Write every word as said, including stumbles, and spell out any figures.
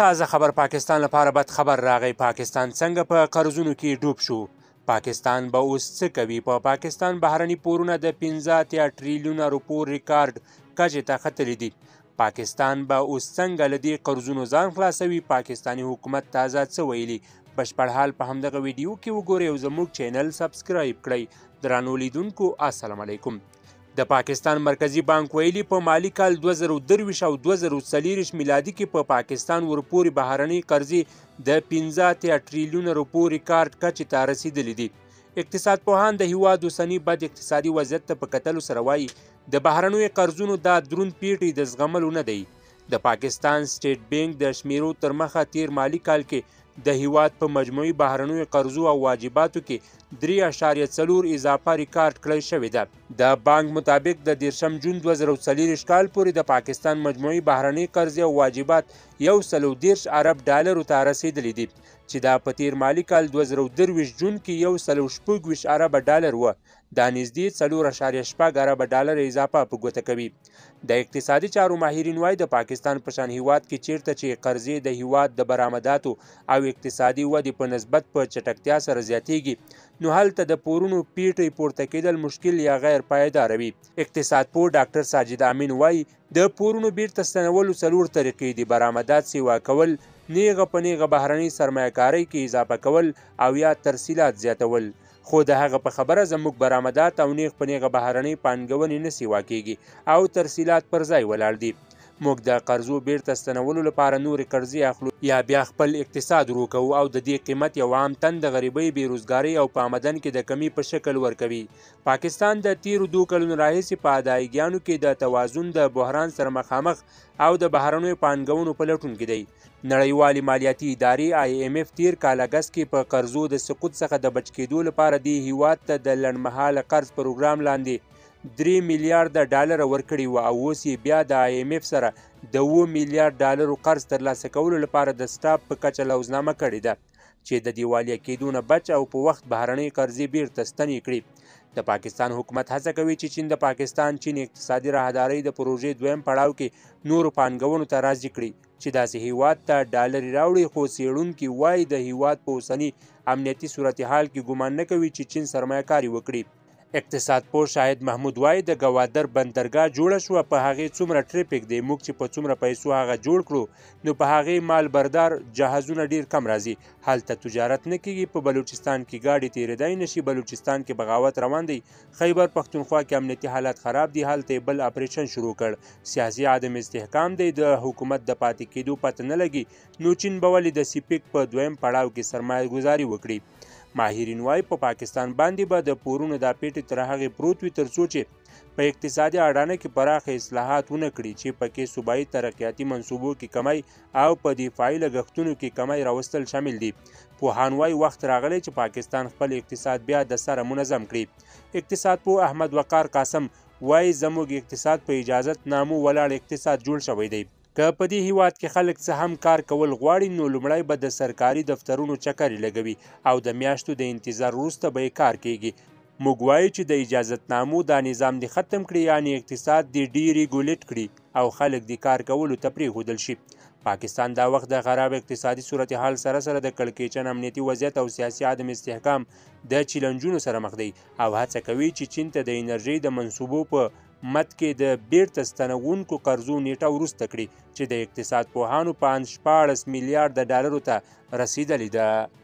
تازه خبر پاکستان لپاره بد خبر راغی. پاکستان څنګه په قرضونو کې ډوب شو؟ پاکستان به اوس څه کوي؟ په پا پاکستان بهرني پورونه د پنځه اتیا ټریلیونه روپو ریکارډ کچې ته ختلي دي. پاکستان به اوس څنګه له دې قرضونو ځان خلاصوي؟ پاکستاني حکومت تازه څه ویلي؟ بشپړ حال په همدغه ویډیو کې وګورئ او زموږ چینل سبسکرایب کړئ. درنو لیدونکو السلام علیکم. د پاکستان مرکزی بانک ویلي په مالی کال دوه زره درویشت او دوه زره څلوېښت میلادي کې په پا پاکستان ورپورې بهرنۍ قرضې د پنځه اتیا ټریلیونه روپو ریکارډ کچې ته رسیدلي دي. اقتصاد پوهان د هیواد اوسني بد اقتصادي وضعیت ته په کتلو سره وایي د بهرنیو قرضونو دا دروند پیټی د زغملو نه دی. د پاکستان سټیټ بانک د شمیرو تر مخه تیر مالی کال کې د هیواد په مجموعي بهرنیو قرضو او واجباتو کې درې اعشاریه څلور اضافه ریکارډ کړی شوې ده. د بانک مطابق د دېرشم جون دوه زره څلوېښت کال پورې د پاکستان مجموعي بهرني قرضې او واجبات یو سل او دېرش ارب ډالرو ته رسیدلي دي چې دا په تیر مالی کال دوه زره درویشت جون کې یو سل او شپږ ویشت اربه ډالر وه. دا نږدې څلور اعشاریه شپږ اربه ډالر اضافه په ګوته کوي. د اقتصادي چارو ماهرین وایي د پاکستان په شان هیواد کې چیرته چې قرضې د هیواد د برآمداتو او اقتصادي ودې په نسبت په چټکتیا سره زیاتیږي نو هلته د پورونو پیټی پورته کېدل مشکل یا غیر پایداره وي. اقتصاد پوه ډاکټر ساجد امین وایي د پورونو بیرته ستنولو څلور طریقې دي: برآمدات سیوا کول، نیغه په نیغه بهرنۍ سرمایه‌کارۍ کې اضافه کول او یا ترسیلات زیاتول. خو د هغه په خبره زموږ برآمدات او نیغ په نیغه بهرنۍ پانګونې نه سیوا کېږي او ترسیلات پر ځای ولاړ دي. موږ د قرضو بیرته ستنولو لپاره نورې قرضې اخلو یا بیا خپل اقتصاد ورو کوو او د دې قیمت یو عام تن د غریبۍ، بېروزګارۍ او په آمدن کې د کمی په شکل ورکوي. پاکستان د تیرو دوه کلونو راهیسې په ادایګیانو کې د توازن د بحران سره مخامخ او د بهرنیو پانګونو په لټون کې دی. نړیوالې مالیاتي ادارې آی ایم ایف تیر کال اګست کې په قرضو د سقوط څخه د بچ کېدو لپاره دې هیواد ته د لنډمهاله قرض پروګرام لاندې درې میلیارډه ډالر ورکړي وو او اوس یې بیا د آی ایم ایف سره د اوه میلیارډ ډالرو قرض ترلاسه کولو لپاره د سټاپ په کچه لوزنامه کړې ده چې د دیوالیا کېدو نه بچ او په وخت بهرنۍ قرضې بیرته ستنې کړي. د پاکستان حکومت هڅه کوي چې چین د پاکستان چین اقتصادي راهدارۍ د پروژې دویم پړاو کې نورو پانګونو ته راضي کړي چې داسې هیواد ته ډالرې راوړي. خو څېړونکي وایي د هیواد په اوسني امنیتي صورتحال کې ګمان نه کوي چې چین سرمایه‌کاري وکړي. اقتصاد پوه شاهد محمود وایي د ګوادر بندرګاه جوړه شوه، په هغې څومره ټریفیک دی، موږ چې په څومره پیسو هغه جوړ کړو نو په هغې مال بردار جهازونه ډیر کم راځي. هلته تجارت نه کیږي. په بلوچستان کې ګاډي تېرېدای نشي. بلوچستان کې بغاوت روان دی. خیبر پښتونخوا کې امنیتي حالات خراب دي. هلته یې بل اپریشن شروع کړ. سیاسي عدم استحکام دی. د حکومت د پاتې کېدو پته نه لګي نو چین به ولې د سیپیک په دویم پړاو کې سرمایه ګزاري وکړي. ماهرین وایي په پاکستان باندې به د پورونو دا پیټی تر هغې پروت وي تر څو چې په اقتصادي اډانه کې پراخه اصلاحات ونه کړي چې پکې صوبایي ترقیاتي منصوبو کې کمی او په دفاعي لګښتونو کې کمی راوستل شامل دي. پوهان وایي وخت راغلی چې پاکستان خپل اقتصاد بیا د سره منظم کړي. اقتصاد پوه احمد وقار قاسم وایي زموږ اقتصاد په اجازت نامو ولاړ اقتصاد جوړ شوی دی. که په دې هیواد کې خلک څه هم کار کول غواړي نو لومړی به د سرکاري دفترونو چکرې لګوي او د میاشتو د انتظار وروسته به یې کار کیږي. موږ وایو چې د اجازتنامو دا نظام دې ختم کړي، یعنې اقتصاد دې ډي ریګولیټ کړي او خلک دې کار کولو ته پرېښودل شي. پاکستان دا وخت د خراب اقتصادي صورتحال سره سره د کړکېچن امنیتي وضعیت او سیاسي عدم استحکام د چیلنجونو سره مخ دی او هڅه کوي چې چین ته د انرژۍ د منصوبو په مت کې د بیرته ستنونکو قرضو نیټه وروسته کړي چې د اقتصاد پوهانو په اند شپاړس میلیارډه ډالرو ته رسیدلې ده.